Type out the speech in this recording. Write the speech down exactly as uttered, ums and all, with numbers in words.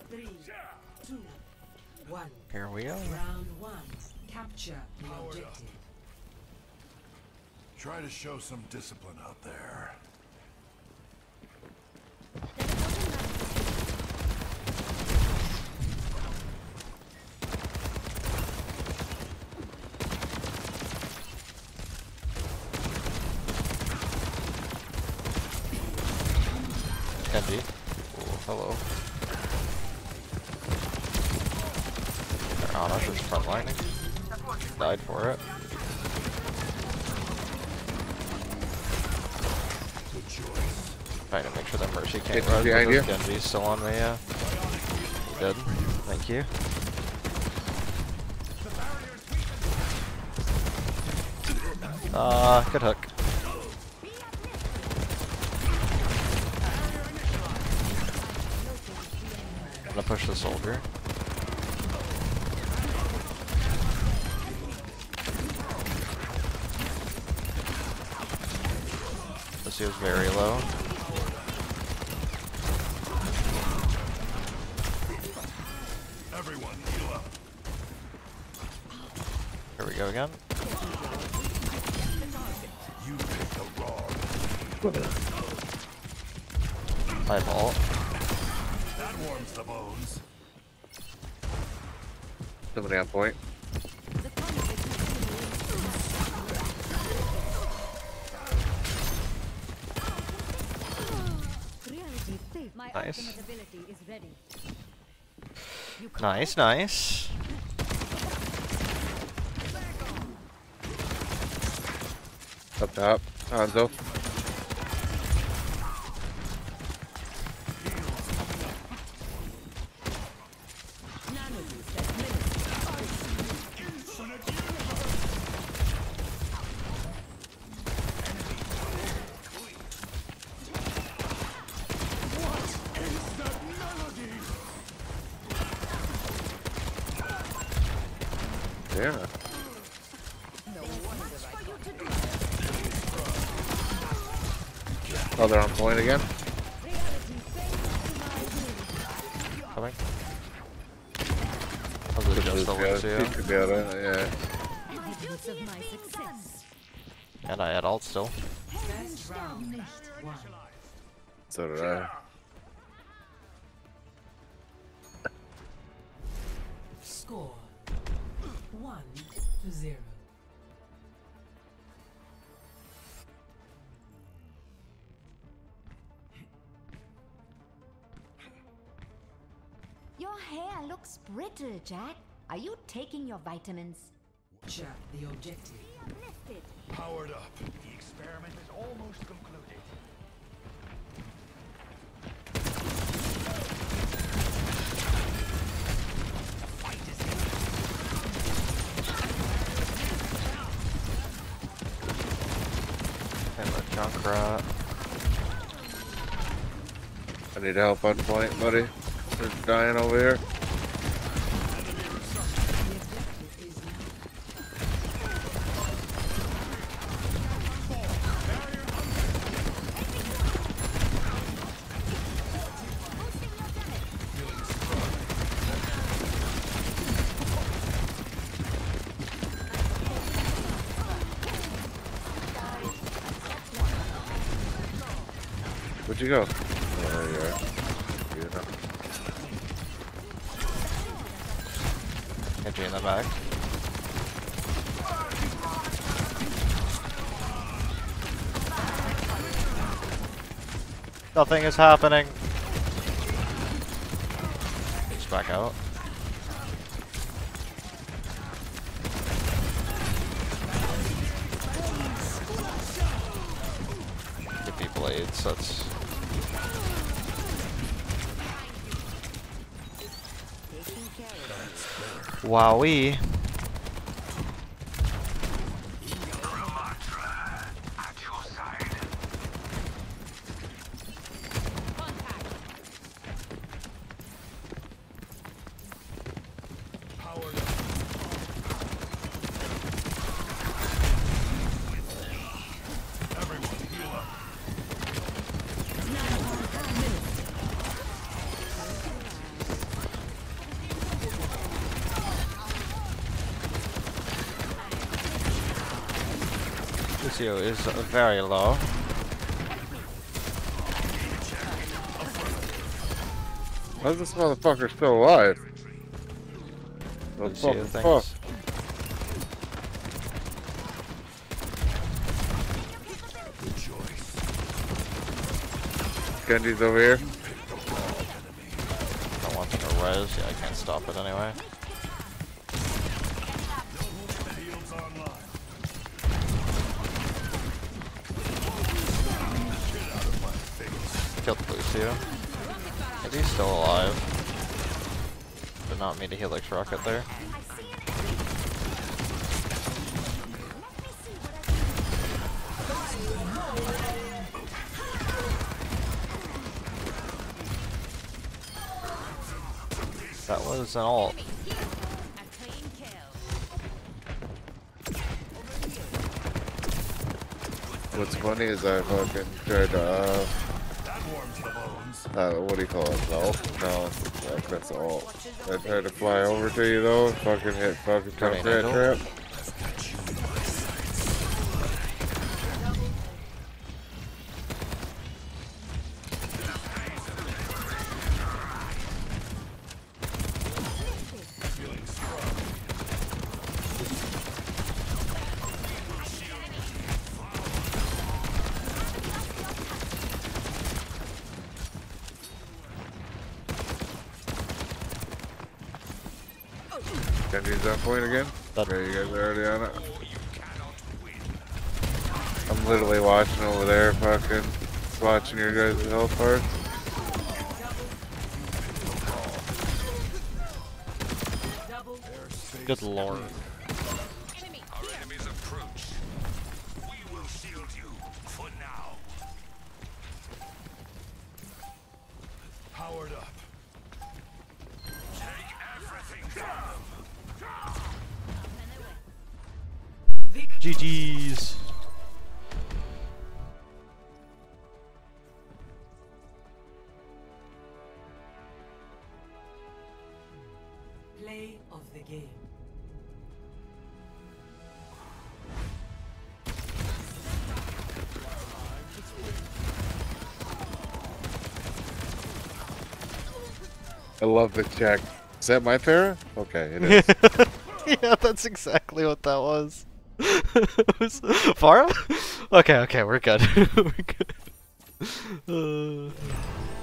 Three, two, one. Here we go. Round one. Capture the objective. Try to show some discipline out there. Genji. Oh, hello. They're on us, it's frontlining. Died for it. Trying to make sure that Mercy can't run, but this Genji's still on me, yeah. He did. Thank you. Ah, uh, good hook. I'm gonna push the soldier. This was very low. Everyone, heal up. Here we go again. You picked the wrong. My fault. That warms the bones. Somebody on point. Nice. Nice, nice. Up top, Hanzo. Yeah. Oh, they're on point again? Coming. I'll do just the one too. Could be able to, yeah. And I had ult still. So did I. Score one to zero. Your hair looks brittle, Jack. Are you taking your vitamins? Capture the objective. Powered up. The experiment is almost concluded. And the Junkrat. I need help on point, buddy. They're dying over here. Where'd you go? Oh, there you are. Beautiful. Genji in the back. Nothing is happening. He's back out. Give me blades, that's... Wowee. Lucio is very low. How's this motherfucker still alive? What the Lucio fuck? thinks. Genji's over here. I want to res. Yeah, I can't stop it anyway. Killed Lucio. Is he still alive? Did not mean to helix rocket there. That was an ult. What's funny is I fucking tried to, uh, uh, what do you call it? Ult? No, that, that's ult. I tried to fly over to you though, fucking hit fucking Coming concrete angel. trap. Genji's on point again. That Okay, you guys are already on it. I'm literally watching over there, fucking watching your guys' health parts. good lord. Our enemies approach. We will shield you for now. Powered up. Take everything from them. G G's. Play of the game. I love the check. Is that my Farah? Okay, it is. Yeah, that's exactly what that was. It was Farah? Okay, okay, we're good. We're good. Uh...